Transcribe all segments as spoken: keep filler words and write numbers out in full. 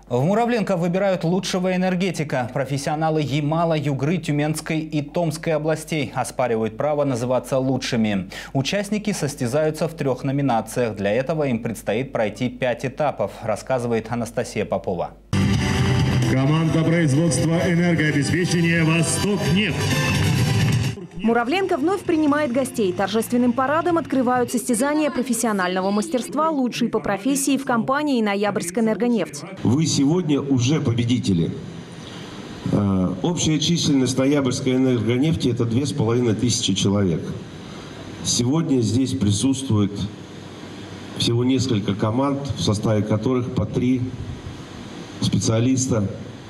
В Муравленко выбирают лучшего энергетика. Профессионалы Ямала, Югры, Тюменской и Томской областей оспаривают право называться лучшими. Участники состязаются в трех номинациях. Для этого им предстоит пройти пять этапов, рассказывает Анастасия Попова. Команда производства энергообеспечения «Восток-нефть». Муравленко вновь принимает гостей. Торжественным парадом открывают состязания профессионального мастерства «Лучший по профессии» в компании «Ноябрьская энергонефть». Вы сегодня уже победители. Общая численность Ноябрьской энергонефти – это две с половиной тысячи человек. Сегодня здесь присутствует всего несколько команд, в составе которых по три специалиста.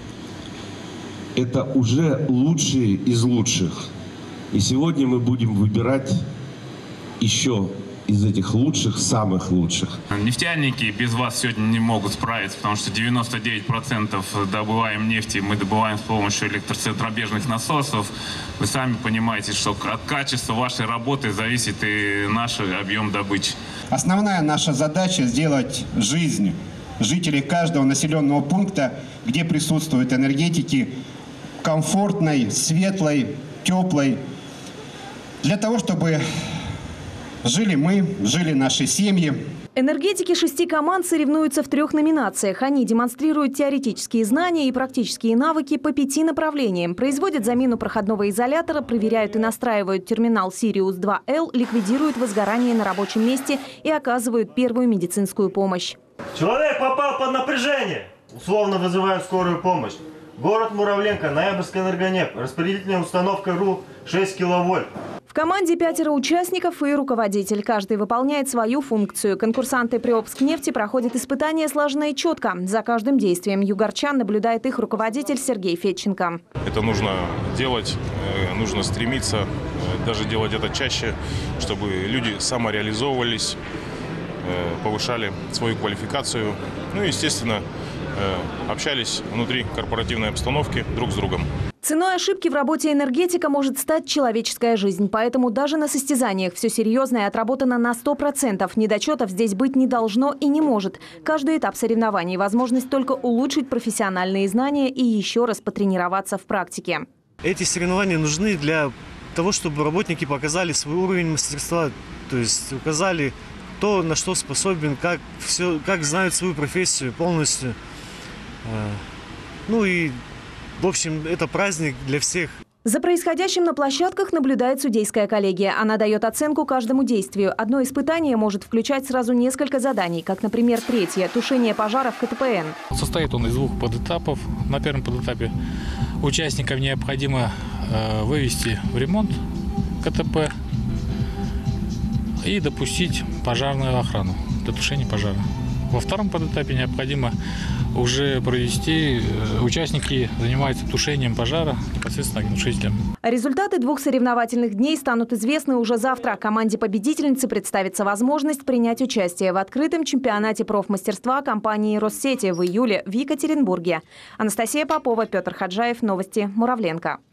Это уже лучшие из лучших. И сегодня мы будем выбирать еще из этих лучших, самых лучших. Нефтяники без вас сегодня не могут справиться, потому что девяносто девять процентов добываем нефти мы добываем с помощью электроцентробежных насосов. Вы сами понимаете, что от качества вашей работы зависит и наш объем добычи. Основная наша задача – сделать жизнь жителей каждого населенного пункта, где присутствуют энергетики, комфортной, светлой, теплой, для того, чтобы жили мы, жили наши семьи. Энергетики шести команд соревнуются в трех номинациях. Они демонстрируют теоретические знания и практические навыки по пяти направлениям. Производят замену проходного изолятора, проверяют и настраивают терминал Сириус два эл, ликвидируют возгорание на рабочем месте и оказывают первую медицинскую помощь. Человек попал под напряжение. Условно вызываем скорую помощь. Город Муравленко, Ноябрьская энергонефть, распределительная установка РУ шесть киловольт. В команде пятеро участников и руководитель. Каждый выполняет свою функцию. Конкурсанты Приобскнефти проходят испытания слаженно и четко. За каждым действием югорчан наблюдает их руководитель Сергей Федченко. Это нужно делать, нужно стремиться, даже делать это чаще, чтобы люди самореализовывались, повышали свою квалификацию, ну и, естественно, общались внутри корпоративной обстановки друг с другом. Ценой ошибки в работе энергетика может стать человеческая жизнь. Поэтому даже на состязаниях все серьезное отработано на сто процентов. Недочетов здесь быть не должно и не может. Каждый этап соревнований – возможность только улучшить профессиональные знания и еще раз потренироваться в практике. Эти соревнования нужны для того, чтобы работники показали свой уровень мастерства, то есть указали то, на что способен, как, все, как знают свою профессию полностью. Ну и, в общем, это праздник для всех. За происходящим на площадках наблюдает судейская коллегия. Она дает оценку каждому действию. Одно испытание может включать сразу несколько заданий, как, например, третье – тушение пожара в ка тэ пэ эн. Состоит он из двух подэтапов. На первом подэтапе участникам необходимо э, вывести в ремонт ка тэ пэ и допустить пожарную охрану для тушения пожара. Во втором подэтапе необходимо уже провести, участники занимаются тушением пожара непосредственно огнетушителем. Результаты двух соревновательных дней станут известны уже завтра. Команде победительницы представится возможность принять участие в открытом чемпионате профмастерства компании «Россети» в июле в Екатеринбурге. Анастасия Попова, Петр Хаджаев. Новости Муравленко.